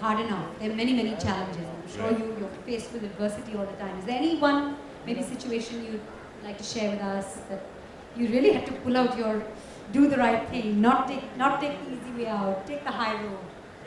hard enough. There are many, many challenges. I'm sure you're faced with adversity all the time. Is there any one, maybe situation you'd like to share with us that you really had to pull out your, do the right thing, not take the easy way out, take the high road?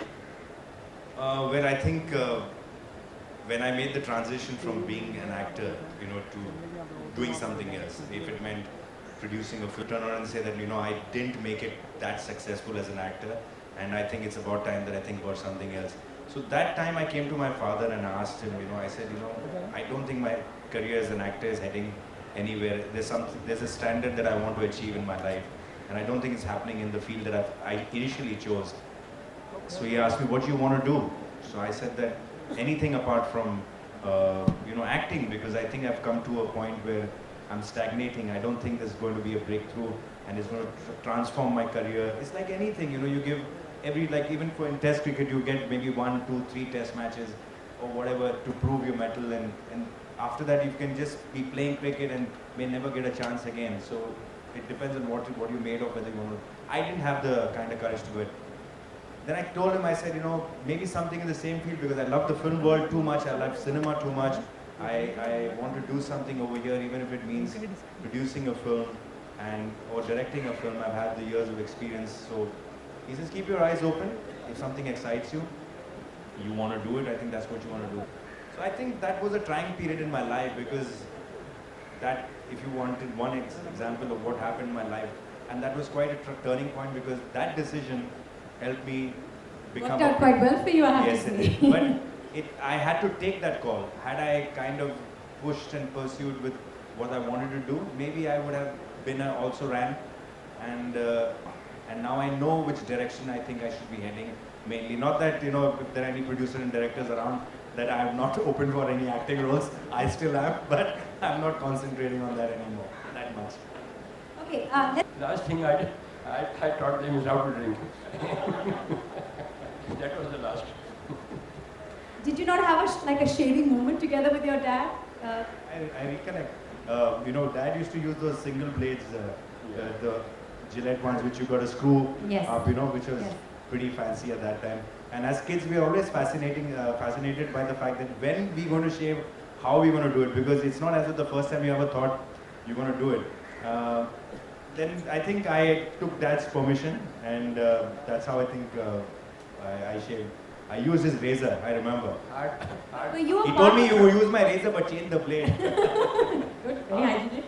Well, I think when I made the transition from being an actor, to doing something else, if it meant producing a film, turn around and say that, I didn't make it that successful as an actor, and I think it's about time that I think about something else. So that time I came to my father and I asked him, I said, I don't think my career as an actor is heading anywhere. There's a standard that I want to achieve in my life, and I don't think it's happening in the field that I initially chose. So he asked me, what do you want to do? So I said that anything apart from, acting, because I think I've come to a point where I'm stagnating. I don't think there's going to be a breakthrough and it's going to transform my career. It's like anything, you give even for in test cricket, you get maybe 1, 2, 3 test matches or whatever to prove your mettle, and after that you can just be playing cricket and may never get a chance again. So it depends on what you're made of, whether you want to. I didn't have the kind of courage to do it. Then I told him, I said, maybe something in the same field, because I love the film world too much, I love cinema too much. I want to do something over here, even if it means producing a film or directing a film. I've had the years of experience. So he says, keep your eyes open. If something excites you, you want to do it, I think that's what you want to do. So I think that was a trying period in my life, because that, if you wanted one example of what happened in my life, and that was quite a turning point, because that decision helped me become... Worked out quite well for you, I have yes, to say. But I had to take that call. Had I kind of pushed and pursued with what I wanted to do, maybe I would have been also ran. And now I know which direction I think I should be heading, mainly. Not that, if there are any producers and directors around, that I am not open for any acting roles. I still am, but I'm not concentrating on that anymore, that much. Okay, last thing I did, I taught them is how to drink. That was the last. Did you not have a shaving moment together with your dad? I recollect. Dad used to use those single blades, the Gillette ones, which you got to screw up, which was pretty fancy at that time. And as kids, we were always fascinated by the fact that when we're going to shave, how we're going to do it, because it's not as if the first time you ever thought you're going to do it. Then I think I took Dad's permission, and that's how I think I shaved. I used his razor, I remember. He told me you would use my razor but change the blade. Good, very hygienic.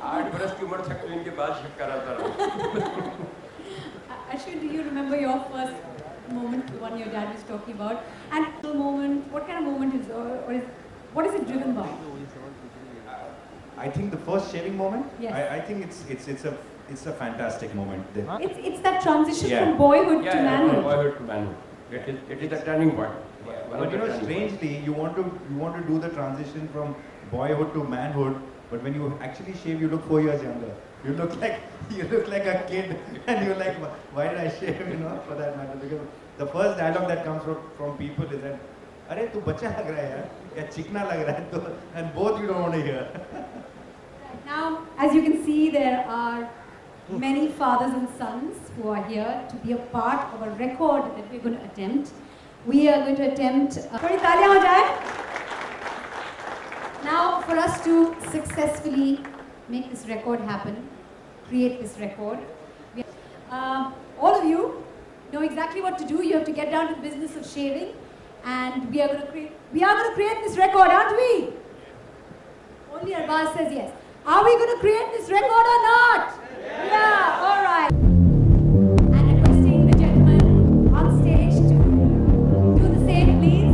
Ashwin, do you remember your first moment, the one your dad was talking about? And the moment, what kind of moment is, what is it driven by? I think the first shaving moment. Yes. I think it's a fantastic moment. It's that transition from boyhood to manhood. From boyhood to manhood. It is a turning point. But strangely, you want to do the transition from boyhood to manhood, but when you actually shave, you look 4 years younger. You look like a kid, and you're like, why did I shave? For that matter, because the first dialogue that comes from people is that, "Arey, tu bacha lag raha hai yaar, ya chikna lag raha hai," and both you don't want to hear. Now, as you can see, there are many fathers and sons who are here to be a part of a record that we're going to attempt. We are going to attempt... Now, for us to successfully make this record happen, create this record, all of you know exactly what to do. You have to get down to the business of shaving, and we are going to create this record, aren't we? Only Arbaz says yes. Are we going to create this record or not? Yeah, all right. And requesting the gentleman on stage to do the same, please.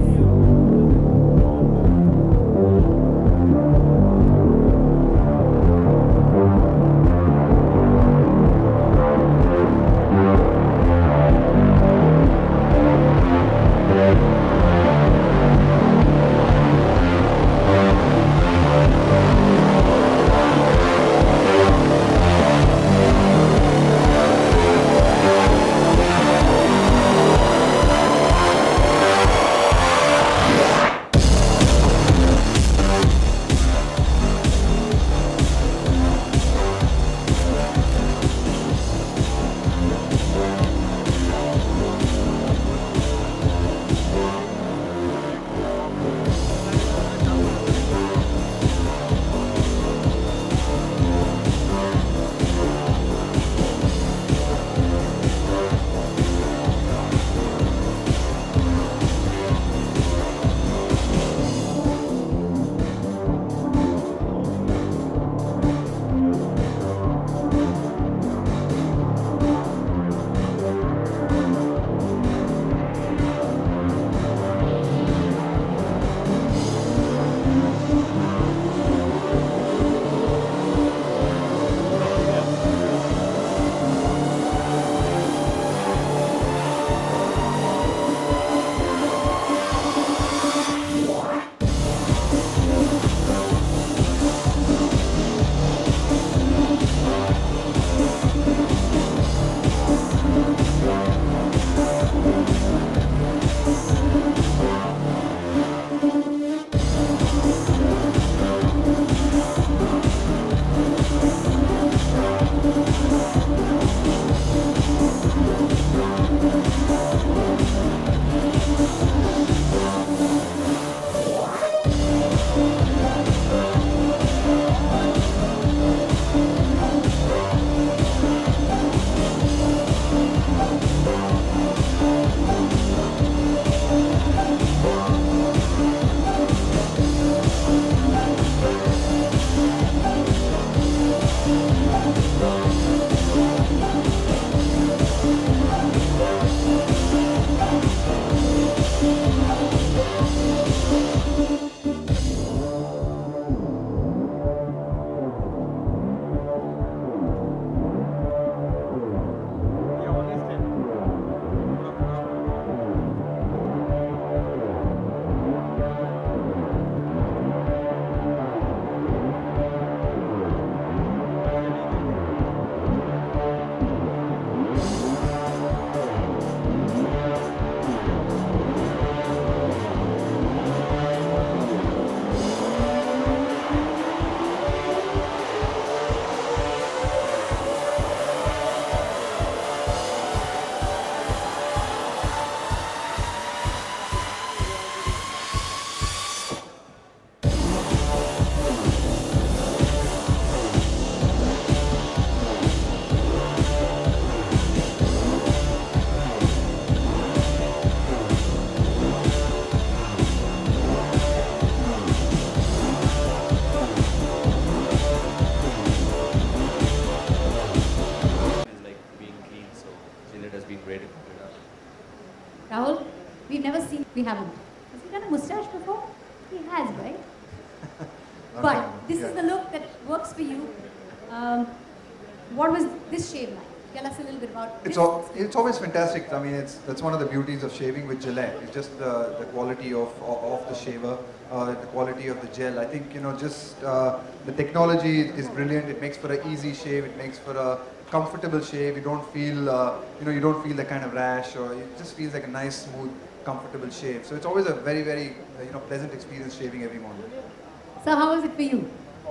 We haven't. Has he done a moustache before? He has, right? But this is the look that works for you. What was this shave like? Tell us a little bit about this. It's always fantastic. I mean, that's one of the beauties of shaving with Gillette. It's just the quality of the shaver, the quality of the gel. I think, you know, just the technology is brilliant. It makes for an easy shave. It makes for a comfortable shave. You don't feel, you don't feel that kind of rash, or it just feels like a nice, smooth, comfortable shave. So it's always a very, very, pleasant experience shaving every morning. So how was it for you?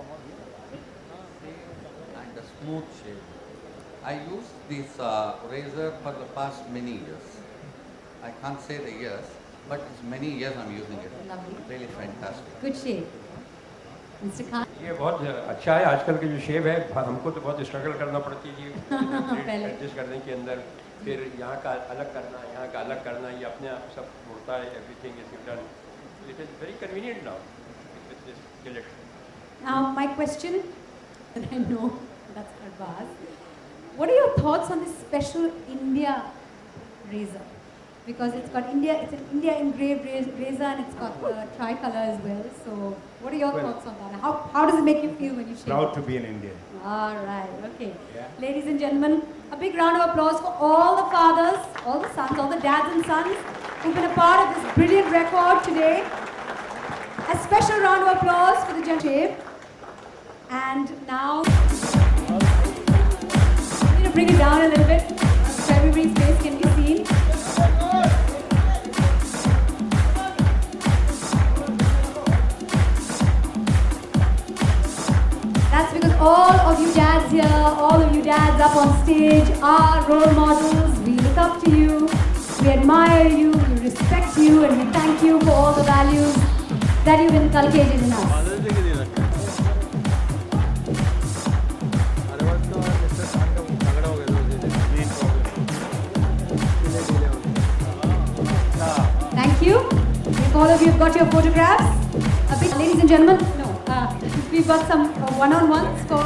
And a smooth shave. I used this razor for the past many years. I can't say the years, but it's many years I'm using it. Lovely. Really fantastic. Good shave. Mr. Khan? ये बहुत अच्छा है. आजकल के जो शेव है हमको तो बहुत स्ट्रगल करना पड़ती है जी एडजस्ट करने के अंदर. फिर यहाँ का अलग करना, यहाँ का अलग करना, ये अपने आप सब होता है. Everything is done. It is very convenient now with this Gillette. Now my question, and I know that's advanced. What are your thoughts on this special India razor? Because it's got India, it's an India engraved razor, and it's got tricolor as well. So, what are your thoughts on that? How does it make you feel when you shave? Proud to be an Indian. All right, okay. Yeah. Ladies and gentlemen, a big round of applause for all the fathers, all the sons, all the dads and sons who've been a part of this brilliant record today. A special round of applause for the gentleman. And now, I'm going to bring it down a little bit so everybody's face can be seen. That's because all of you dads here, all of you dads up on stage are role models. We look up to you, we admire you, we respect you, and we thank you for all the values that you've inculcated in us. Thank you. If all of you have got your photographs, ladies and gentlemen, we've got some one-on-ones for.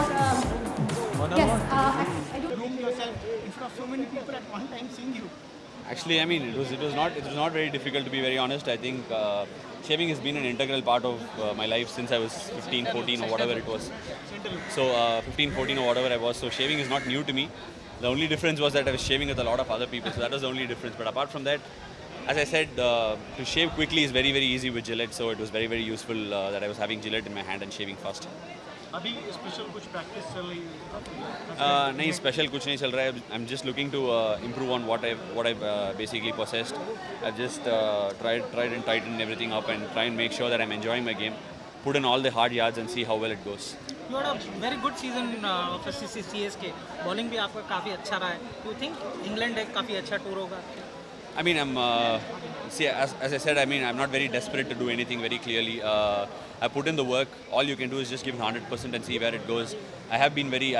Yes, I don't. Groom yourself in front of so many people at one time, seeing you. Actually, I mean, it was not very difficult, to be very honest. I think shaving has been an integral part of my life since I was 15, 14 or whatever it was. So 15, 14 or whatever I was. So shaving is not new to me. The only difference was that I was shaving with a lot of other people. So that was the only difference. But apart from that, as I said, to shave quickly is very, very easy with Gillette. So it was very, very useful that I was having Gillette in my hand and shaving fast. अभी special कुछ practice चल रही है? नहीं special कुछ नहीं चल रहा है. I'm just looking to improve on what I've basically possessed. I've just tried and tightened everything up and try and make sure that I'm enjoying my game. Put in all the hard yards and see how well it goes. You had a very good season for CSK. Bowling भी आपका काफी अच्छा रहा है. Do you think England एक काफी अच्छा tour होगा? I mean, as I said, I mean, I'm not very desperate to do anything very clearly. I put in the work. All you can do is just give 100% and see where it goes. I have been very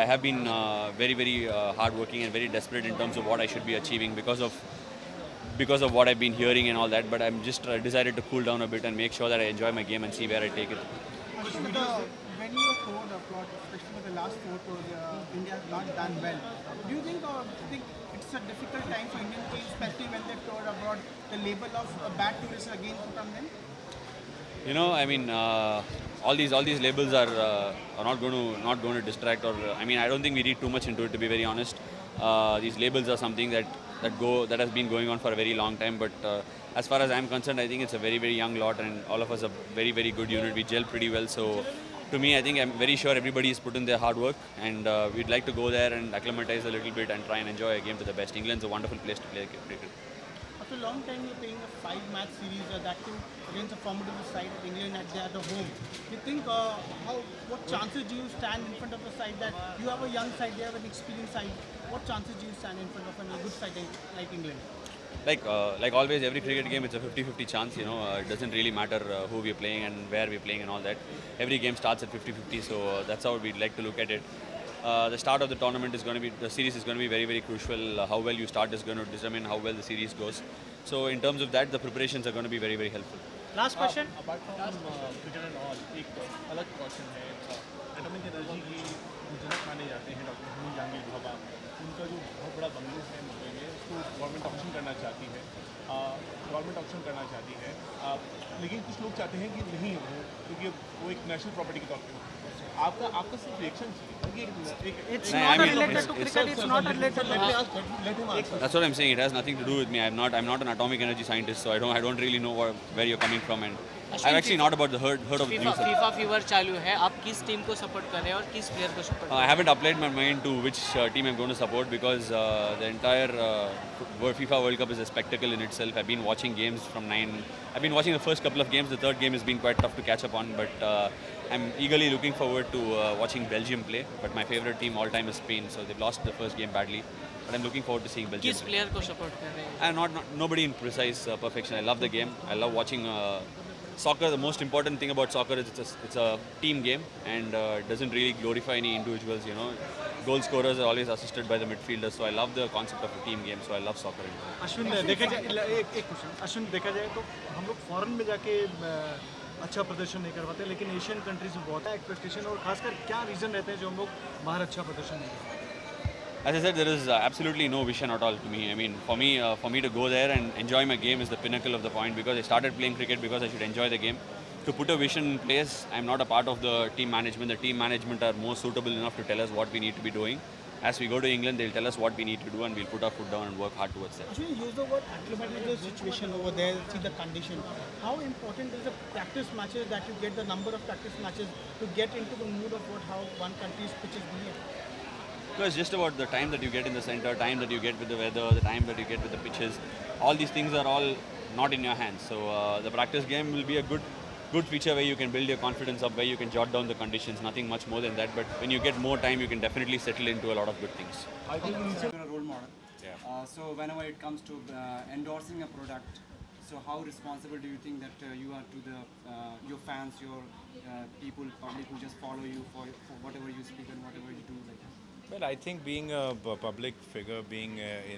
hardworking and very desperate in terms of what I should be achieving because of what I've been hearing and all that. But I'm just decided to cool down a bit and make sure that I enjoy my game and see where I take it. When you were told abroad, especially for the last 4 tours, India has not done well. Do you think it's a difficult time for Indian teams, especially when they toured abroad, the label of a bad tourist again put on them? You know, I mean, all these labels are not going to distract, or I mean, I don't think we read too much into it, to be very honest. These labels are something that has been going on for a very long time. But as far as I'm concerned, I think it's a very, very young lot, and all of us are very, very good unit. We gel pretty well. So to me, I think I'm very sure everybody has put in their hard work, and we'd like to go there and acclimatize a little bit and try and enjoy a game to the best. England's a wonderful place to play cricket. After a long time, you're playing a 5-match series, that too against a formidable side of England at the home. Do you think what chances do you stand in front of a side that you have a young side, they have an experienced side? What chances do you stand in front of a good side like England? Like always, every cricket game, it's a 50-50 chance. You know, it doesn't really matter who we're playing and where we're playing and all that. Every game starts at 50-50, so that's how we'd like to look at it. The start of the tournament is going to be, the series is going to be very, very crucial. How well you start is going to determine how well the series goes. So in terms of that, the preparations are going to be very, very helpful. Last question apart from cricket and all, एक अलग question है। Atomic energy की जनक माने जाते हैं doctor Homi Jahangir Bhabha. उनका जो बहुत बड़ा बंगलो है मुंबई में, उसको गवर्नमेंट ऑप्शन करना चाहती है, लेकिन कुछ लोग चाहते हैं कि नहीं हो, क्योंकि वो एक नेशनल प्रॉपर्टी के तौर पे हो। आपका सिर्फ रिएक्शन चाहिए। It's not related to cricket. It's not related. That's what I'm saying. It has nothing to do with me. I'm not an atomic energy scientist, so I don't really know where you're coming from, and I've actually not about the heard of the news. FIFA fever चालू है, आप किस team को support कर रहे हैं और किस प्लेयर को support? I haven't applied my mind to which team I'm going to support because the entire FIFA World Cup is a spectacle in itself. I've been watching games from 9. I've been watching the first couple of games. The third game has been quite tough to catch up on, but I'm eagerly looking forward to watching Belgium play. But my favorite team all time is Spain, so they've lost the first game badly. But I'm looking forward to seeing Belgium. किस player को support कर रहे हैं? I'm nobody in precise perfection. I love the game. I love watching soccer. The most important thing about soccer is it's a team game, and it doesn't really glorify any individuals. You know, goal scorers are always assisted by the midfielders. So I love the concept of a team game. So I love soccer. Ashwin, देखा जाए एक question, Ashwin, देखा जाए तो हम लोग foreign में जाके अच्छा प्रदर्शन नहीं कर पाते, लेकिन एशियन कंट्रीज में बहुत है एक्सपेक्टेशन, और खासकर क्या रीज़न रहते हैं जो हम लोग बाहर अच्छा प्रदर्शन नहीं करते? As I said, there is absolutely no vision at all to me. I mean, for me to go there and enjoy my game is the pinnacle of the point, because I started playing cricket because I should enjoy the game. To put a vision in place, I'm not a part of the team management. The team management are more suitable enough to tell us what we need to be doing. As we go to England, they'll tell us what we need to do, and we'll put our foot down and work hard towards that. Actually, use the word acclimatized situation over there, see the condition. How important is the practice matches, that you get the number of practice matches to get into the mood of how one country's pitches behave? So it's just about the time that you get in the center, time that you get with the weather, the time that you get with the pitches. All these things are all not in your hands. So the practice game will be a good feature where you can build your confidence up, where you can jot down the conditions, nothing much more than that. But when you get more time, you can definitely settle into a lot of good things. I think you're a role model. Yeah. So whenever it comes to endorsing a product, so how responsible do you think that you are to the your fans, your people, public who just follow you for whatever you speak and whatever you do? Like that? Well, I think being a public figure, being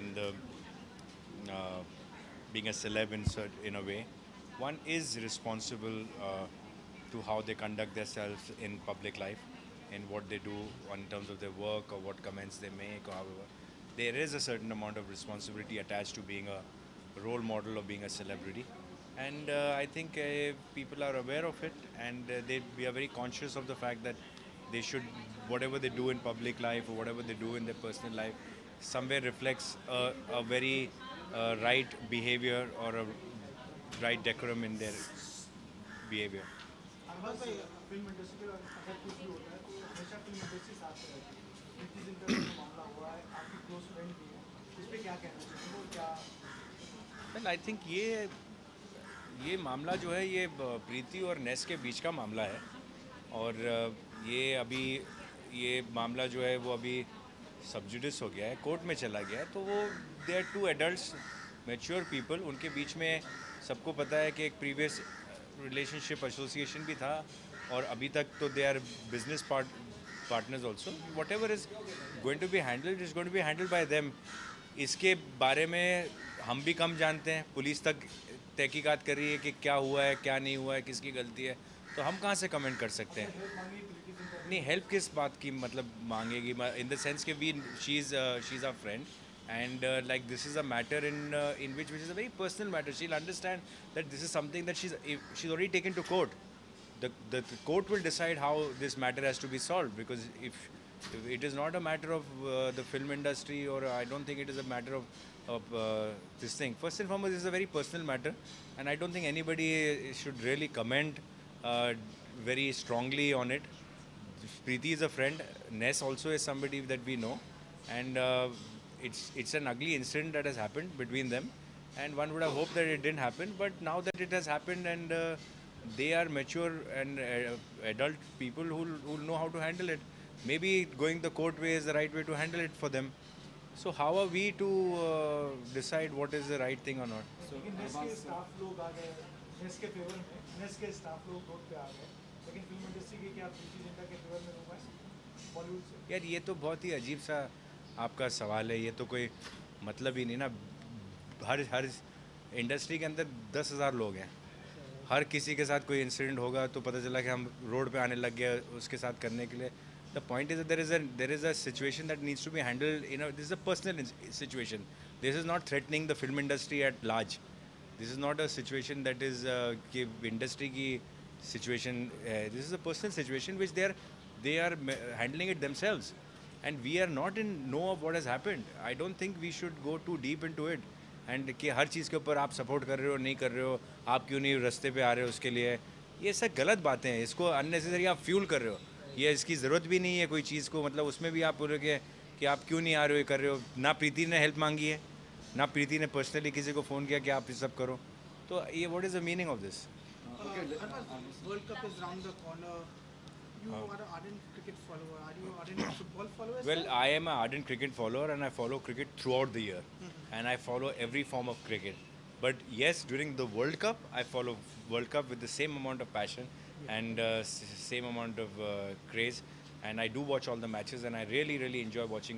being a celeb in a way, one is responsible to how they conduct themselves in public life, in what they do in terms of their work or what comments they make or however. There is a certain amount of responsibility attached to being a role model or being a celebrity, and I think people are aware of it, and we are very conscious of the fact that they should, whatever they do in public life or whatever they do in their personal life, somewhere reflects a very right behavior or a right decorum in their behavior. Well, I think ये मामला जो है ये प्रीति और नेस के बीच का मामला है, और ये मामला जो है वो अभी सबजुडिस हो गया है, कोर्ट में चला गया है, तो वो they are two adults mature people, उनके बीच में सबको पता है कि एक प्रीवियस रिलेशनशिप एसोसिएशन भी था, और अभी तक तो they are business partners also. Whatever is going to be handled is going to be handled by them. इसके बारे में हम भी कम जानते हैं, पुलिस तक तहकीकात कर रही है कि क्या हुआ है क्या नहीं हुआ है, किसकी गलती है, तो हम कहाँ से कमेंट कर सकते हैं. नहीं, हेल्प किस बात की मतलब मांगेगी, इन द सेंस कि she is our friend, and like this is a matter in which is a very personal matter. She'll understand that this is something that she's already taken to court. The court will decide how this matter has to be solved, because if it is not a matter of the film industry, or I don't think it is a matter of this thing. First and foremost, this is a very personal matter, and I don't think anybody should really comment very strongly on it. Preeti is a friend. Ness also is somebody that we know, and it's an ugly incident that has happened between them, and one would have hoped that it didn't happen, but now that it has happened, and they are mature and adult people who know how to handle it. Maybe going the court way is the right way to handle it for them. So how are we to decide what is the right thing or not? So staff लोग आ गए नेस के favour में, नेस के staff लोग court पे आ गए, लेकिन फिल्म इंडस्ट्री की क्या प्रीति जिंटा के फेवर में होगा बॉलीवुड से? यार ये तो बहुत ही अजीब सा आपका सवाल है, ये तो कोई मतलब ही नहीं ना. हर इंडस्ट्री के अंदर 10,000 लोग हैं, हर किसी के साथ कोई इंसिडेंट होगा तो पता चला कि हम रोड पे आने लग गए उसके साथ करने के लिए. The point is that there is a situation that needs to be handled. You know, this is a personal situation. This is not threatening the film industry at large. This is not a situation that is कि industry की situation. This is a personal situation which they are handling it themselves, and we are not in know of what has happened. I don't think we should go too deep into it. And कि हर चीज़ के ऊपर आप support कर रहे हो नहीं कर रहे हो, आप क्यों नहीं रास्ते पे आ रहे हो उसके लिए, ये सब गलत बातें हैं. इसको अननेसेसरी आप फ्यूल कर रहे हो. ये इसकी ज़रूरत भी नहीं है कोई चीज़ को, मतलब उसमें भी आप बोलोगे कि आप क्यों नहीं आ रहे हो, ये कर रहे हो. ना प्रीति ने हेल्प मांगी है, ना प्रीति ने पर्सनली किसी को फ़ोन किया कि आप ये सब करो. तो ये what is the meaning of this? World Cup is round the corner. You are an ardent cricket follower. Are you an ardent football follower as well? Well, I am an ardent cricket follower and I follow cricket throughout the year. And I follow every form of cricket. But yes, during the World Cup, I follow World Cup with the same amount of passion and same amount of craze. And I do watch all the matches and I really, really enjoy watching.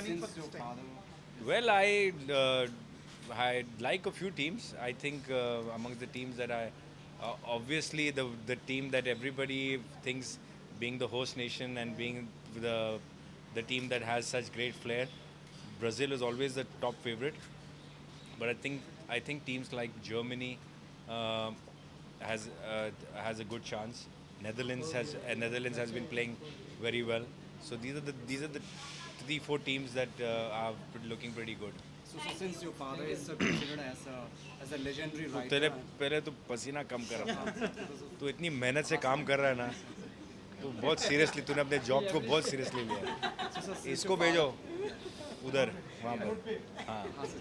Well, I like a few teams. I think amongst the teams that obviously the team that everybody thinks being the host nation and being the team that has such great flair, Brazil is always the top favorite. But I think teams like Germany has a good chance. Netherlands has been playing very well. So these are the 3-4 teams that are looking pretty good. So since your father is considered as a legendary writer. तेरे पहले तो पसीना कम कर रहा था. तू इतनी मेहनत से काम कर रहा है ना. तो बहुत सीरियसली तूने अपने जॉब को बहुत सीरियसली लिया. इसको भेजो उधर वहाँ पर. हाँ.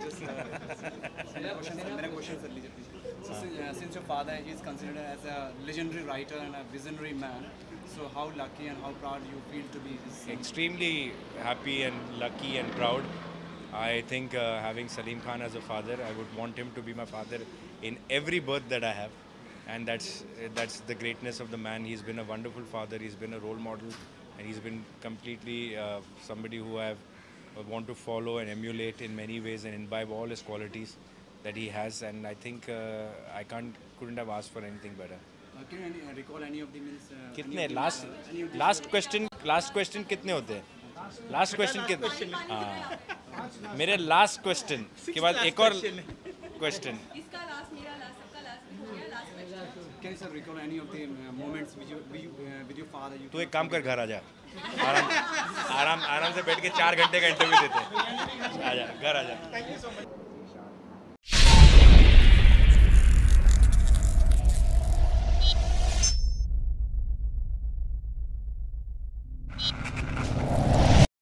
मेरा क्वेश्चन सर लीजिए please. Since your father is considered as a legendary writer and a visionary man, so how lucky and how proud you feel to be his? Extremely happy and lucky and proud. I think having Salim Khan as a father, I would want him to be my father in every birth that I have, and that's the greatness of the man. He's been a wonderful father. He's been a role model, and he's been completely somebody who I want to follow and emulate in many ways and imbibe all his qualities that he has. And I think I couldn't have asked for anything better. Can you recall any of the means? कितने last question कितने होते हैं? Last question कितने? हाँ. मेरे last question के बाद एक और question. इसका last मेरा last सबका last भी हो गया last question. Can you sir recall any of the moments with your father? तू एक काम कर घर आ जा. आराम से बैठ के 4 घंटे का इंटरव्यू देते हैं. आ जा घर आ जा. Thank you so much.